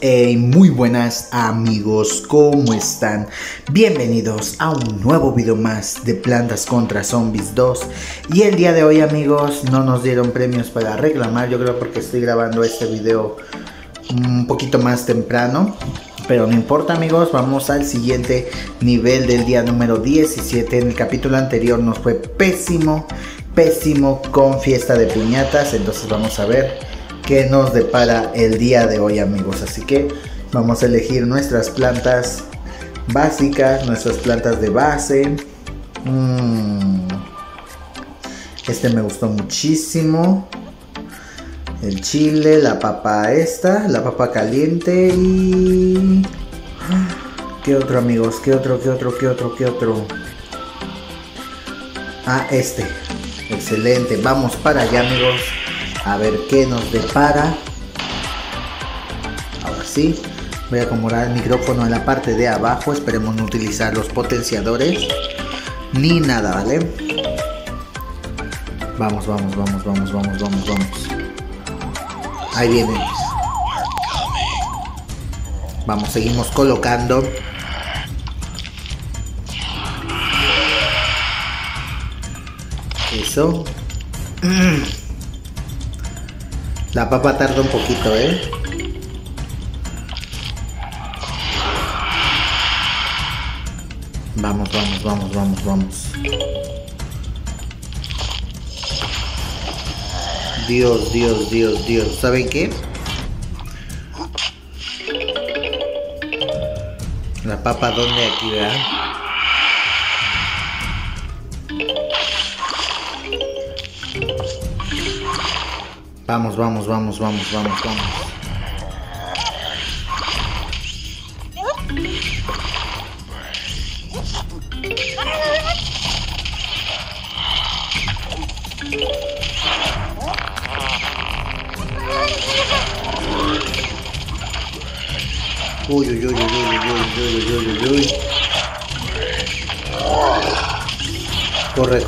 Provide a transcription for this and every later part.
Hey, muy buenas amigos, ¿cómo están? Bienvenidos a un nuevo video más de Plantas contra Zombies 2. Y el día de hoy, amigos, no nos dieron premios para reclamar. Yo creo porque estoy grabando este video un poquito más temprano, pero no importa, amigos. Vamos al siguiente nivel del día número 17. En el capítulo anterior nos fue pésimo con fiesta de piñatas. Entonces vamos a ver que nos depara el día de hoy, amigos. Así que vamos a elegir nuestras plantas básicas, nuestras plantas de base. Este me gustó muchísimo. El chile, la papa la papa caliente y... ¿qué otro, amigos? ¿Qué otro? Ah, este. Excelente. Vamos para allá, amigos. A ver qué nos depara. Ahora sí, voy a acomodar el micrófono en la parte de abajo. Esperemos no utilizar los potenciadores ni nada, ¿vale? Vamos. Ahí viene. Vamos, seguimos colocando. Eso. La papa tarda un poquito, Vamos. Dios. ¿Saben qué? La papa, ¿dónde? Aquí, ¿verdad? Vamos. Uy. Corre.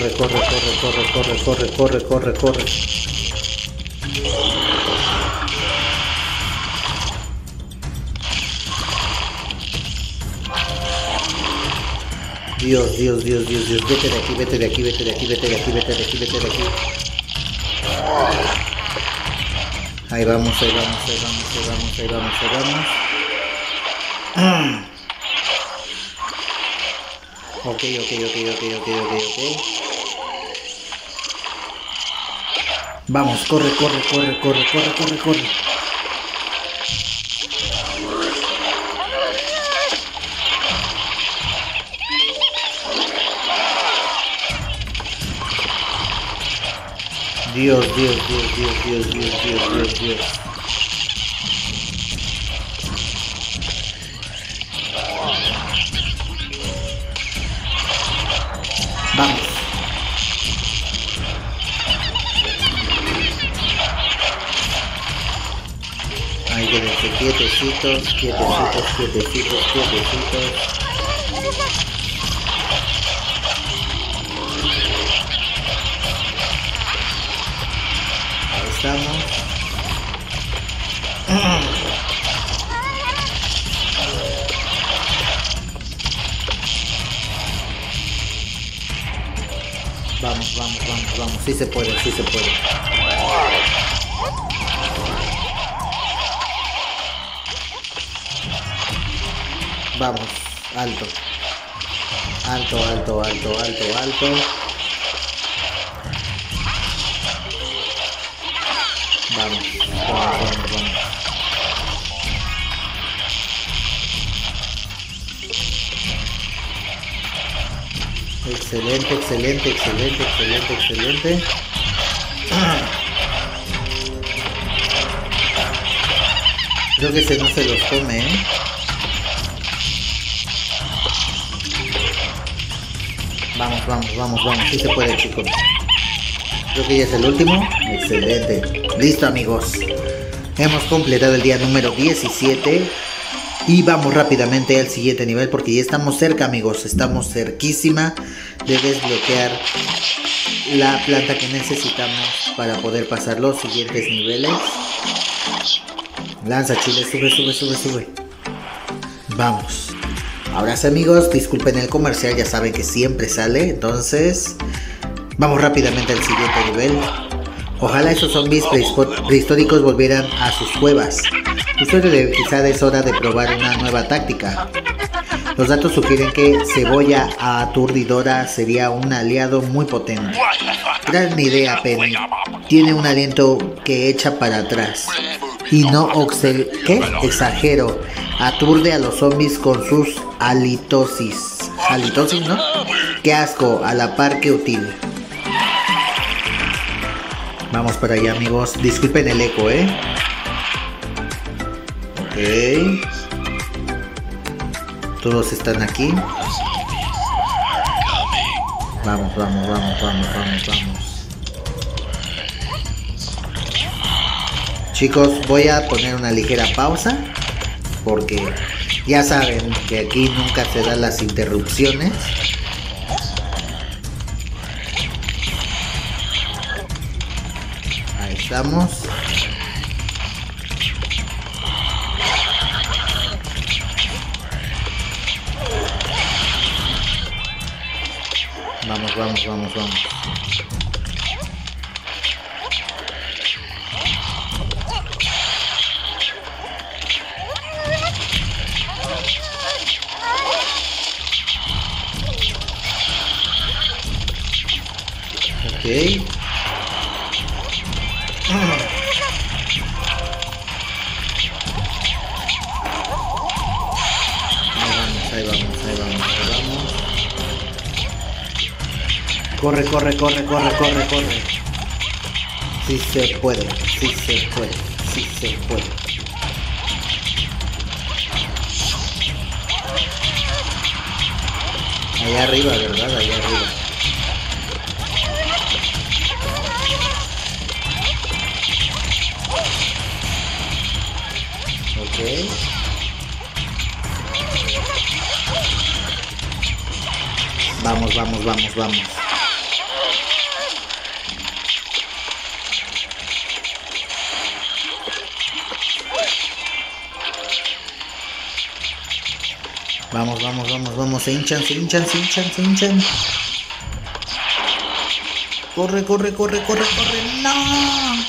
Dios. Vete de aquí. Ahí vamos. Ok. Vamos, corre. Dios. Vamos. Ahí quédense quietecitos. Ahí estamos. Vamos. Sí se puede. Vamos, alto. Vamos. Excelente. Creo que ese no se los come, Vamos. Sí se puede, chicos. Creo que ya es el último. Excelente. Listo, amigos. Hemos completado el día número 17. Y vamos rápidamente al siguiente nivel porque ya estamos cerca, amigos. Estamos cerquísima de desbloquear la planta que necesitamos para poder pasar los siguientes niveles. Lanza, chile, sube, sube, sube, sube. Vamos. Ahora sí, amigos, disculpen el comercial, ya saben que siempre sale. Entonces, vamos rápidamente al siguiente nivel. Ojalá esos zombies prehistóricos volvieran a sus cuevas. Quizá es hora de probar una nueva táctica. Los datos sugieren que Cebolla Aturdidora sería un aliado muy potente. Gran idea, Penny. Tiene un aliento que echa para atrás. Y no exagero. Aturde a los zombies con sus halitosis. Halitosis, ¿no? Qué asco, a la par que útil. Vamos para allá, amigos. Disculpen el eco, Ok. Todos están aquí. Vamos, vamos, vamos, vamos, vamos, vamos. Chicos, voy a poner una ligera pausa. Porque ya saben que aquí nunca se dan las interrupciones. Ahí estamos. Vamos, vamos, vamos, vamos. Ok. Ahí vamos, ahí vamos, ahí vamos. Corre, corre, corre, corre, corre, corre. Sí se puede, sí se puede, sí se puede. Allá arriba, ¿verdad? Allá arriba. Ok. Vamos, vamos, vamos, vamos. Vamos, vamos, vamos, vamos. Se hinchan, se hinchan, se hinchan, se hinchan. Corre, corre, corre, corre, corre. ¡No!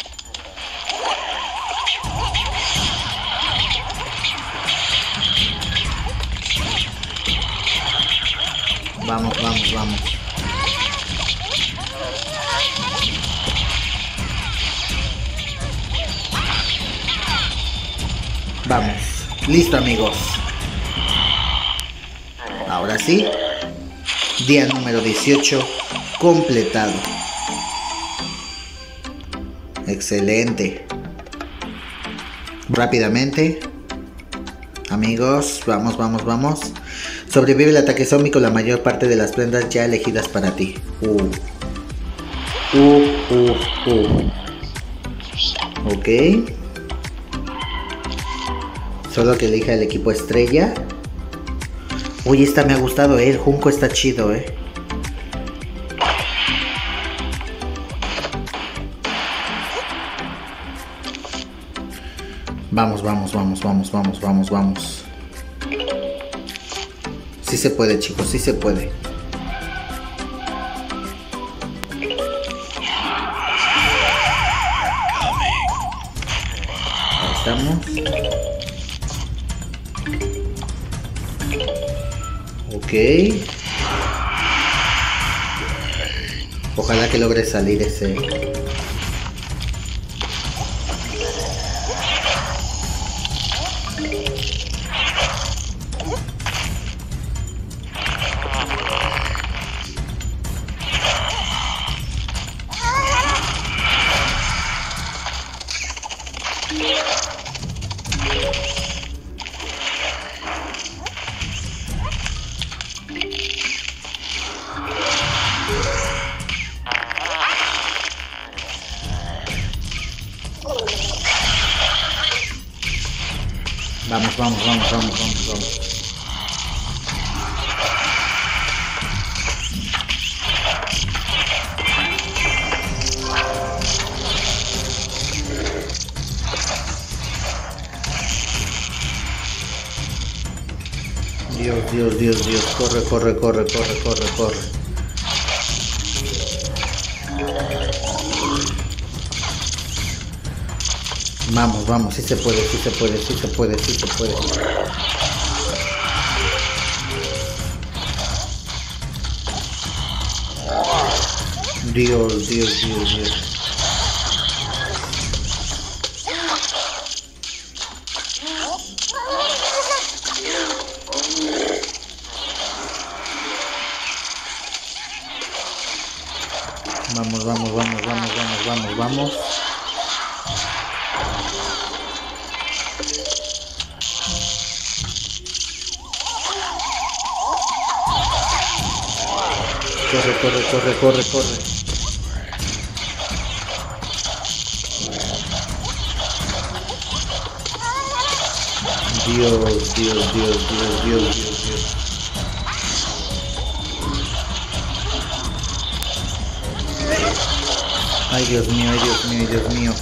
Vamos, vamos, vamos. Vamos. Listo, amigos. Ahora sí. Día número 18 completado. Excelente. Rápidamente. Amigos, vamos, vamos, vamos. Sobrevive el ataque zombie con la mayor parte de las prendas ya elegidas para ti. Ok. Solo que elija el equipo estrella. Uy, esta me ha gustado, el Junco está chido, Vamos, vamos, vamos, vamos, vamos, vamos, vamos. Sí se puede, chicos, sí se puede. Ahí estamos. Ok. Ojalá que logre salir ese. Vamos, vamos, vamos, vamos, vamos, vamos. Dios, Dios, Dios. Corre, corre, corre, corre, corre, corre. Vamos, vamos, sí se puede, sí se puede, sí se puede, sí se puede. Dios, Dios, Dios, Dios. Vamos, vamos, vamos, vamos, vamos, vamos, vamos. Corre, corre, corre, corre, corre. Dios, Dios, Dios, Dios, Dios, Dios, Dios. Ay, Dios mío, ay, Dios mío, ay, Dios mío.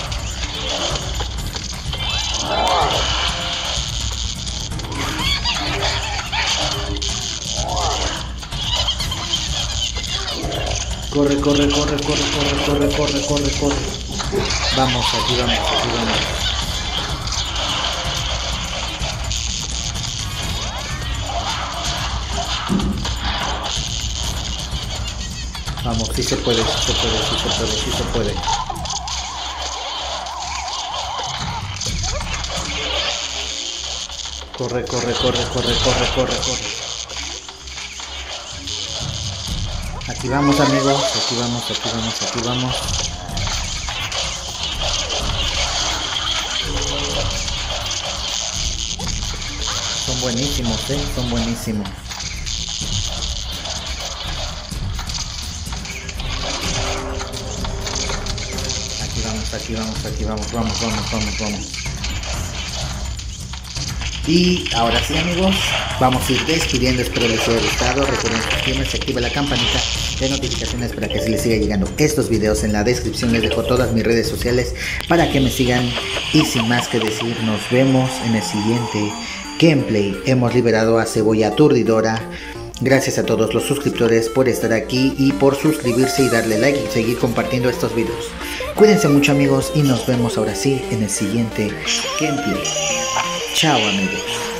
Corre, corre, corre, corre, corre, corre, corre, corre, corre. Vamos, aquí vamos, aquí vamos. Vamos, sí se puede, sí se puede, sí se puede, sí se puede. Corre, corre, corre, corre, corre, corre, corre. Aquí vamos, amigos, aquí vamos, aquí vamos, aquí vamos. Son buenísimos, son buenísimos. Aquí vamos, aquí vamos, vamos, vamos, vamos, vamos. Y ahora sí, amigos, vamos a ir despidiendo. Espero les haya gustado. Recuerden suscribirse, activa la campanita de notificaciones para que se les siga llegando estos videos. En la descripción les dejo todas mis redes sociales para que me sigan. Y sin más que decir, nos vemos en el siguiente gameplay. Hemos liberado a Cebolla Aturdidora. Gracias a todos los suscriptores por estar aquí y por suscribirse y darle like y seguir compartiendo estos videos. Cuídense mucho, amigos, y nos vemos ahora sí en el siguiente gameplay. Chao, amigos.